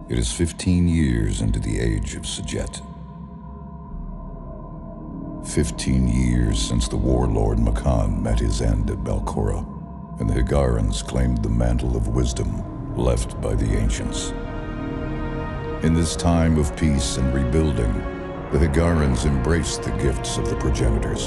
It is 15 years into the age of Sajet. 15 years since the warlord Makan met his end at Belcora, and the Hiigarans claimed the mantle of wisdom left by the ancients. In this time of peace and rebuilding, the Hiigarans embraced the gifts of the progenitors.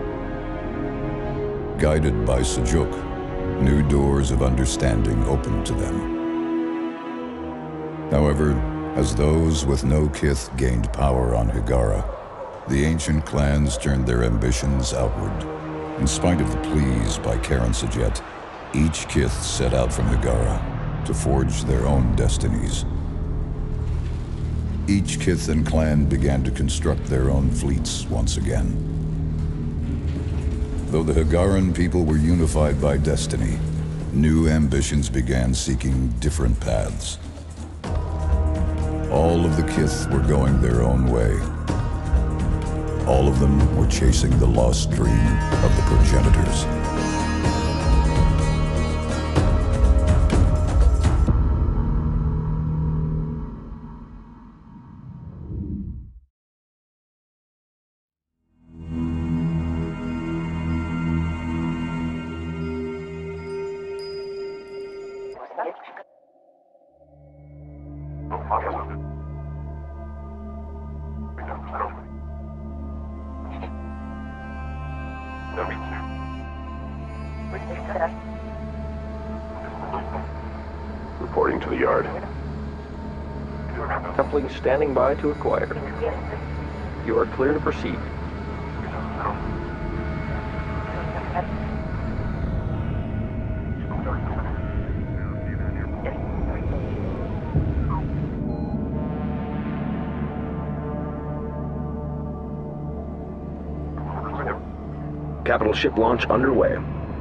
Guided by Sajuk, new doors of understanding opened to them. Hihowever, as those with no kith gained power on Hiigara, the ancient clans turned their ambitions outward. In spite of the pleas by Karen Sajet, each kith set out from Hiigara to forge their own destinies. Each kith and clan began to construct their own fleets once again. Though the Hiigaran people were unified by destiny, new ambitions began seeking different paths. All of the kith were going their own way. All of them were chasing the lost dream of the progenitors. Reporting to the yard. Coupling standing by to acquire. You are clear to proceed. Capital ship launch underway.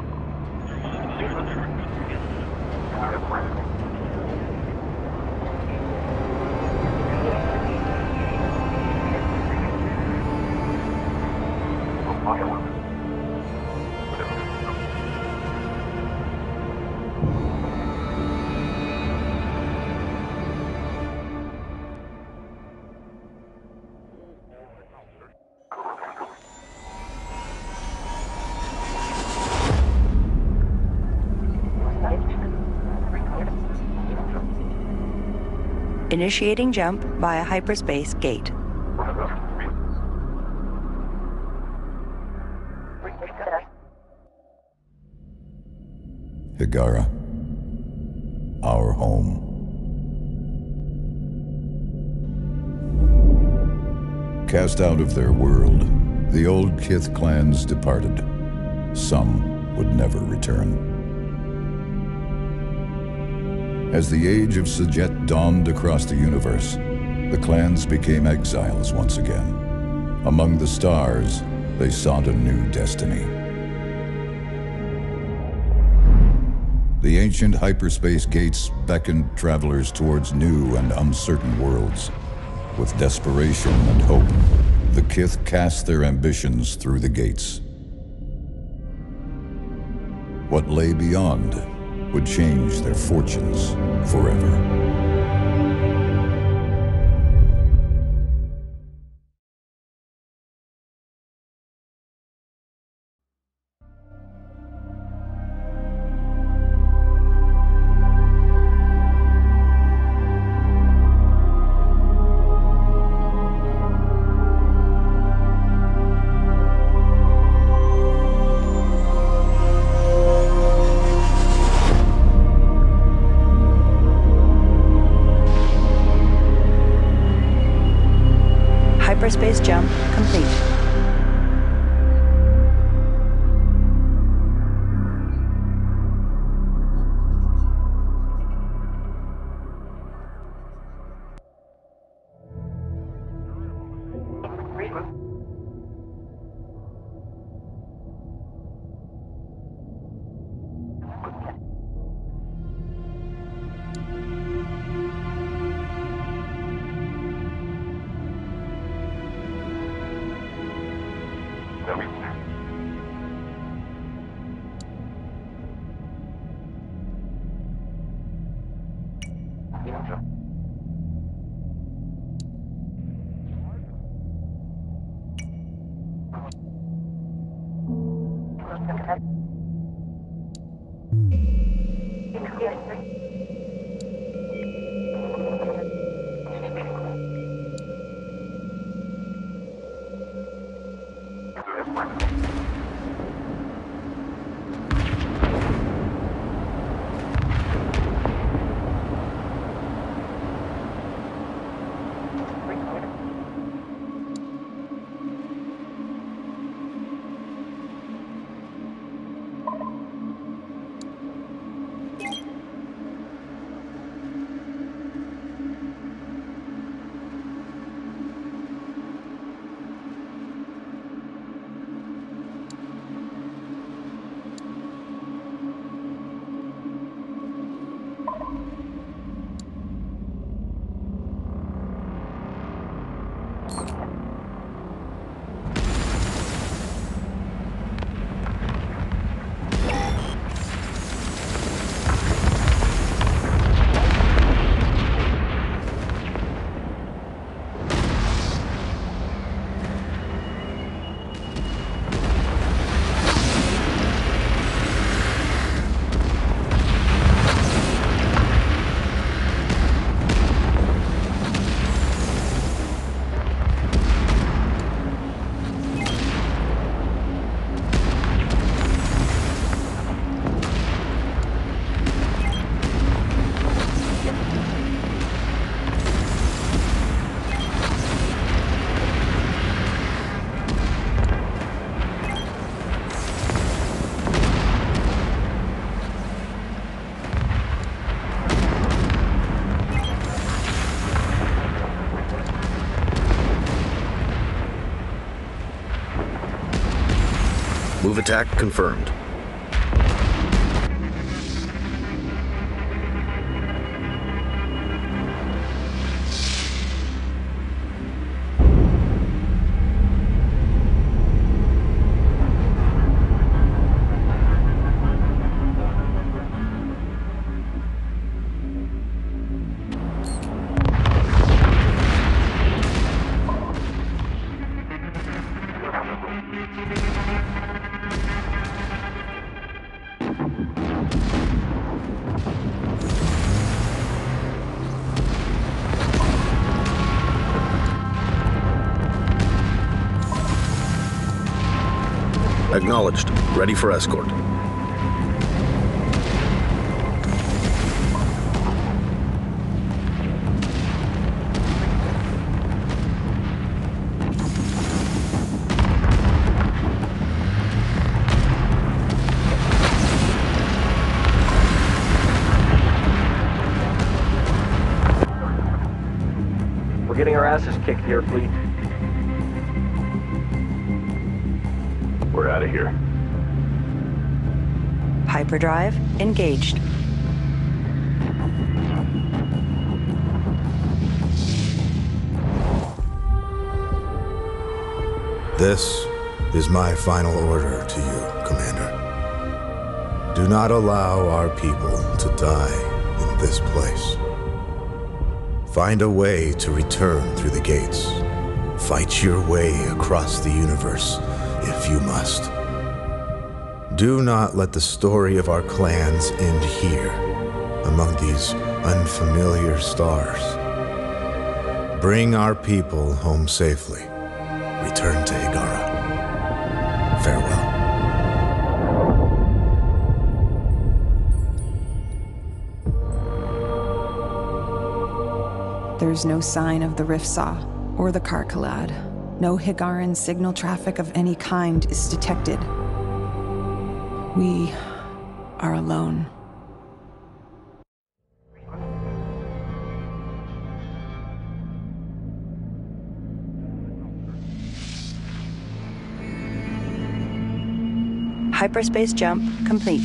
Initiating jump via Hyperspace Gate. Hiigara, our home. Cast out of their world, the old kith clans departed. Some would never return. As the age of Sajet dawned across the universe, the clans became exiles once again. Among the stars, they sought a new destiny. The ancient hyperspace gates beckoned travelers towards new and uncertain worlds. With desperation and hope, the kith cast their ambitions through the gates. What lay beyond would change their fortunes forever. Move attack confirmed. Acknowledged. Ready for escort. We're getting our asses kicked here, fleet. We're out of here. Hyperdrive engaged. This is my final order to you, Commander. Do not allow our people to die in this place. Find a way to return through the gates. Fight your way across the universe, if you must. Do not let the story of our clans end here, among these unfamiliar stars. Bring our people home safely. Return to Hiigara. Farewell. There's no sign of the rift saw or the car collide. No Hiigaran signal traffic of any kind is detected. We are alone. Hyperspace jump complete.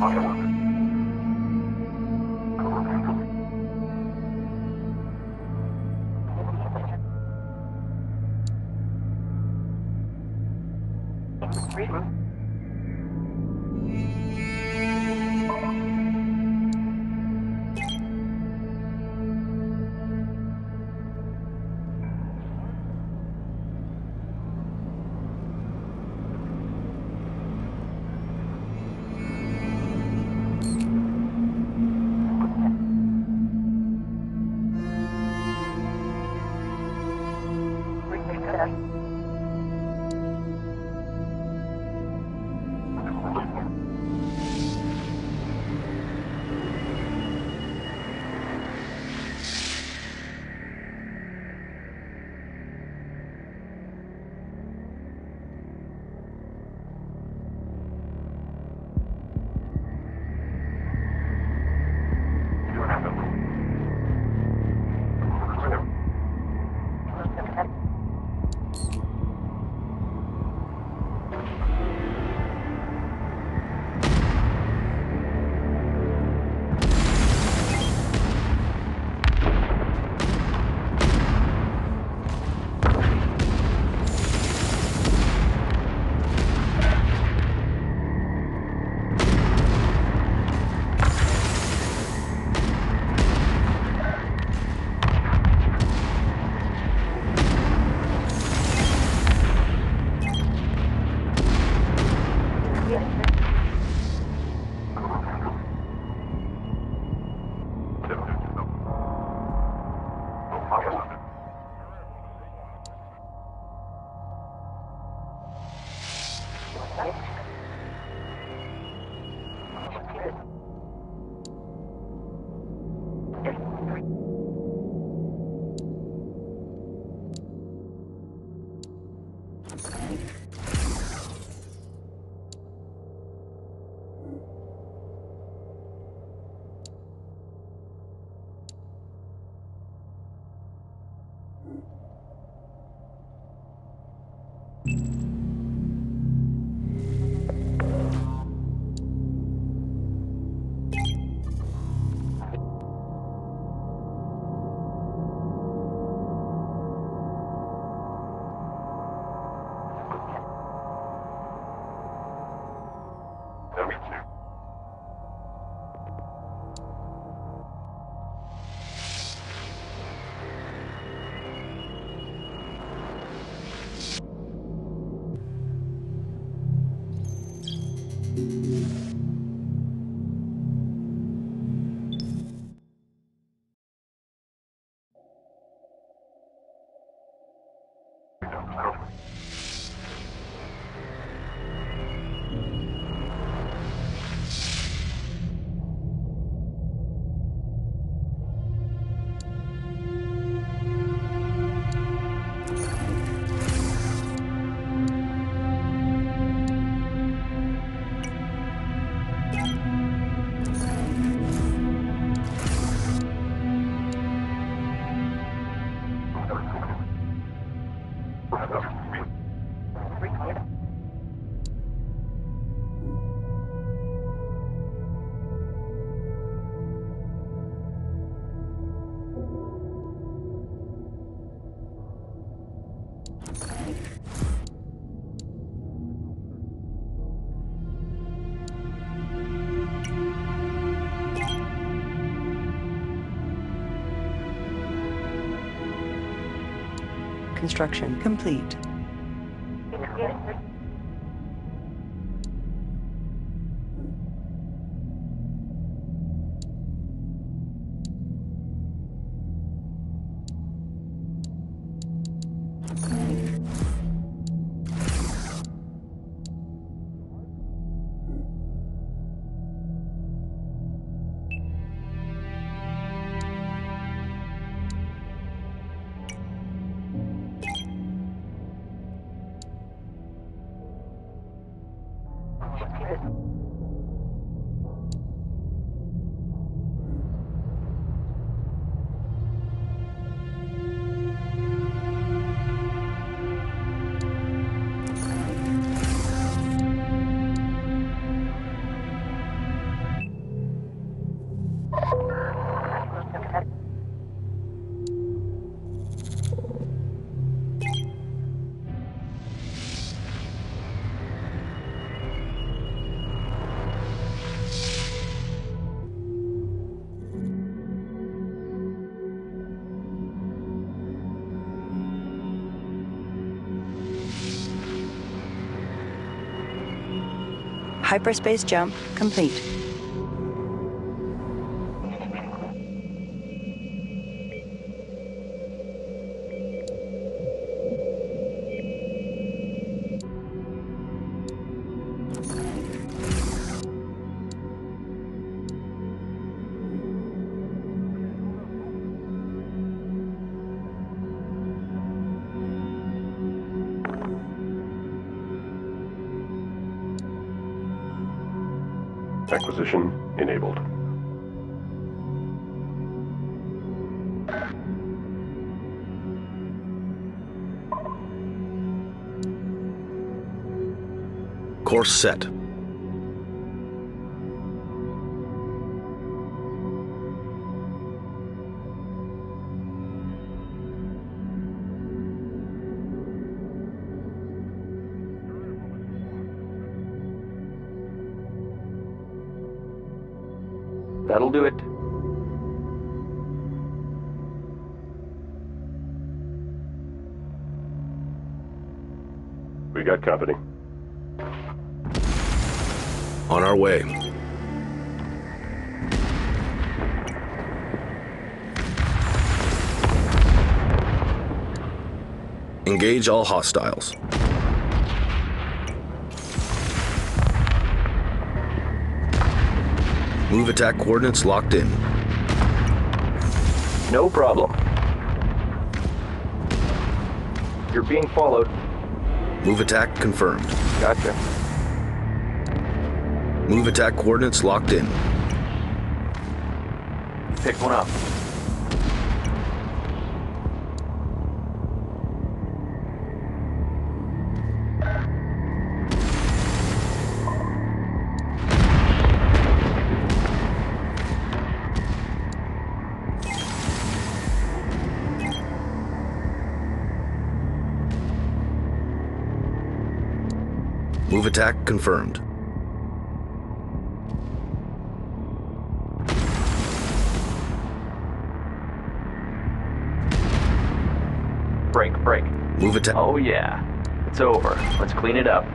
Construction complete. Hyperspace jump complete. Acquisition enabled. Course set. That'll do it. We got company. On our way. Engage all hostiles. Move attack coordinates locked in. No problem. You're being followed. Move attack confirmed. Gotcha. Move attack coordinates locked in. Picked one up. Move attack confirmed. Break. Move attack. Oh yeah. It's over. Let's clean it up.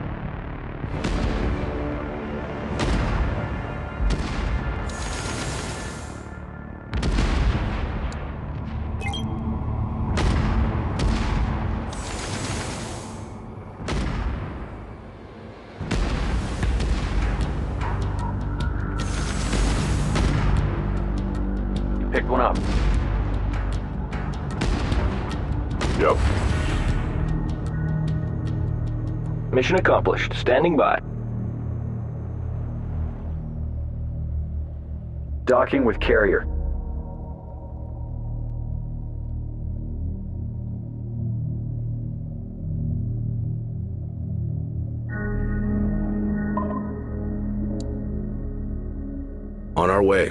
Picked one up. Yep. Mission accomplished. Standing by. Docking with carrier. On our way.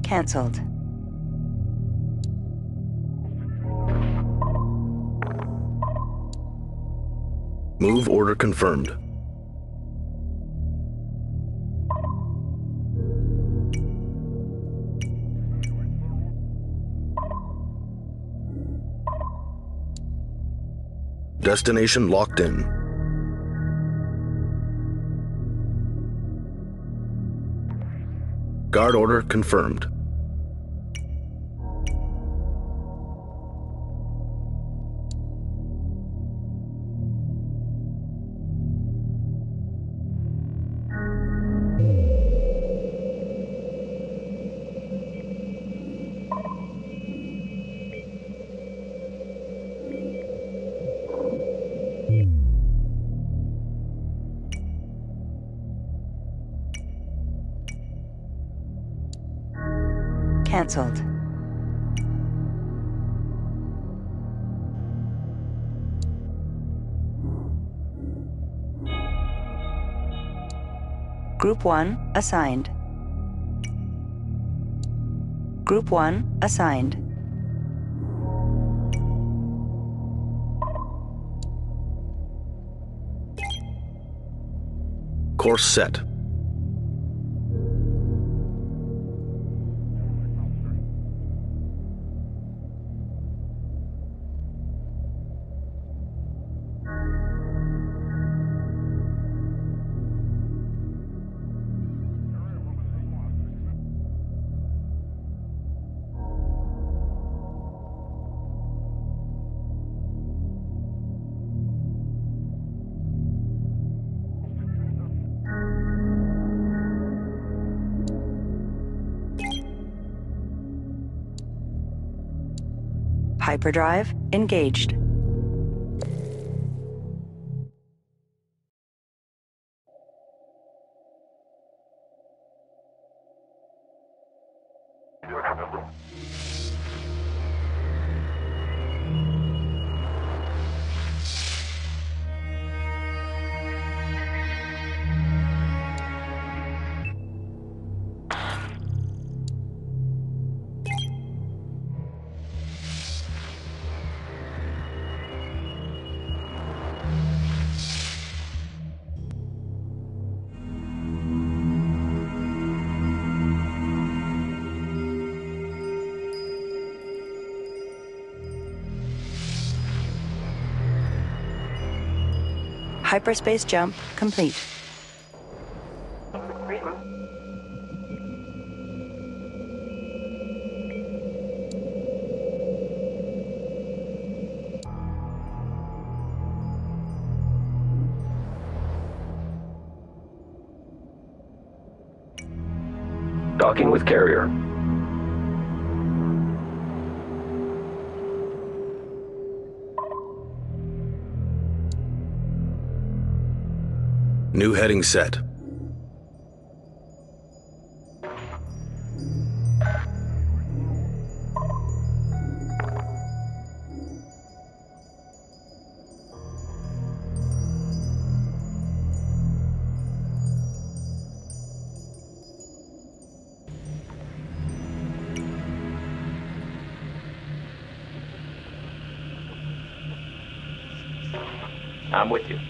Cancelled. Move order confirmed. Destination locked in. Guard order confirmed. Cancelled. Group 1 assigned. Group 1 assigned. Course set. Hyperdrive engaged. Hyperspace jump complete. Docking with carrier. New heading set. I'm with you.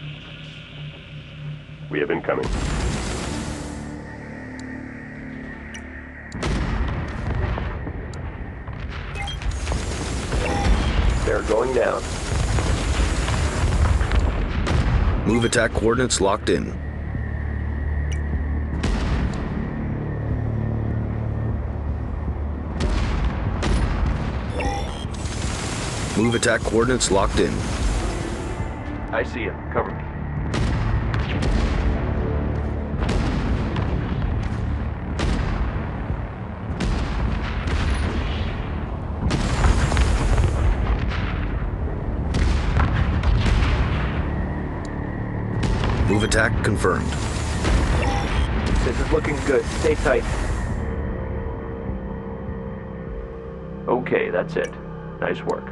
We have incoming. They're going down. Move attack coordinates locked in. Move attack coordinates locked in. I see him. Cover me. Move attack confirmed. This is looking good. Stay tight. Okay, that's it. Nice work.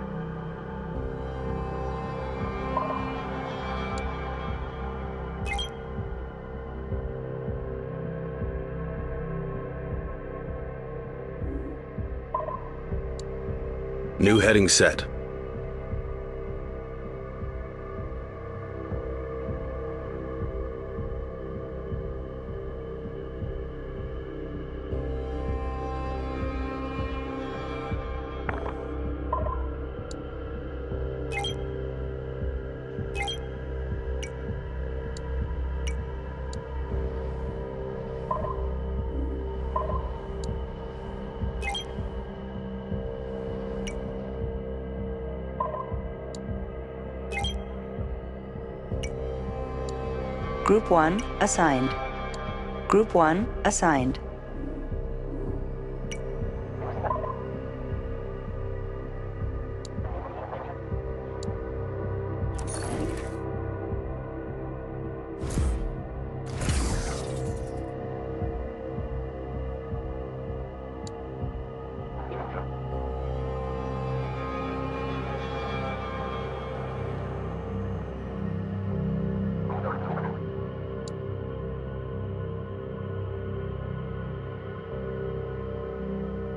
New heading set. Group 1 assigned. Group 1 assigned.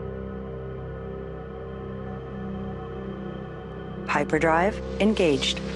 Hyperdrive engaged.